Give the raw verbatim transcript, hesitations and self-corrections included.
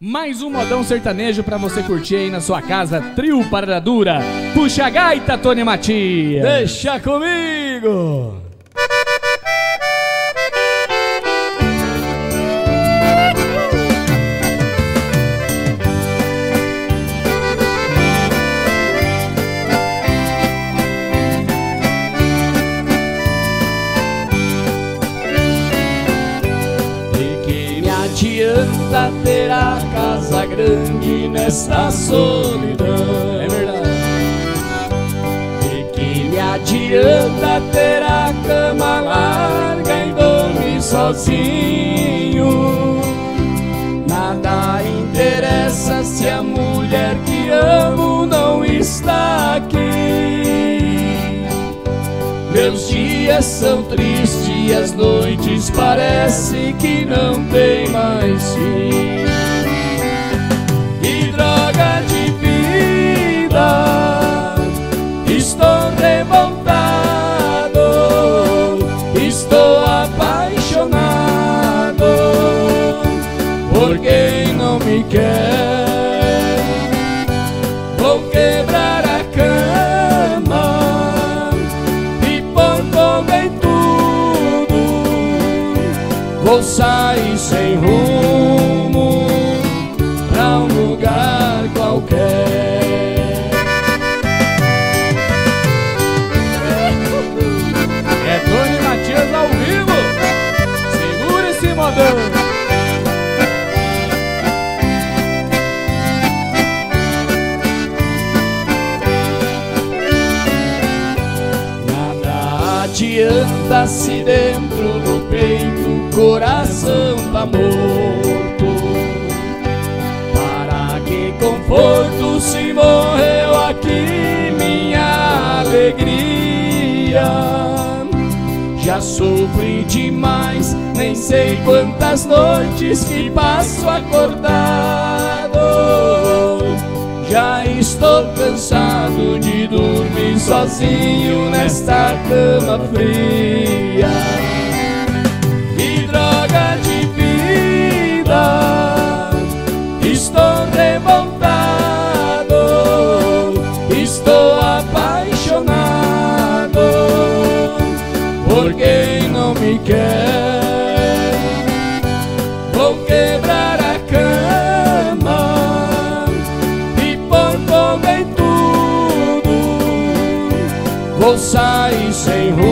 Mais um modão sertanejo pra você curtir aí na sua casa. Trio Parada Dura. Puxa a gaita, Tony Matias. Deixa comigo. Adianta ter a casa grande nessa solidão. É verdade. E que me adianta ter a cama larga e dormir sozinho. Nada interessa se a mulher que amo não está aqui. Meus dias são tristes e as noites parece que não tem mais fim. Que droga de vida, estou revoltado, estou apaixonado por quem não me quer. Vou quebrar a cama, vou sair sem rumo pra um lugar qualquer. É Tony Matias ao vivo. Segura esse modão. Nada adianta se dentro do peito o coração tá morto. Para que conforto se morreu aqui minha alegria. Já sofri demais, nem sei quantas noites que passo acordado. Já estou cansado de dormir sozinho nesta cama fria. Que droga de vida, estou revoltado, estou apaixonado por quem não me quer. Vou quebrar a cama e pôr fogo em tudo. Vou sair sem rumo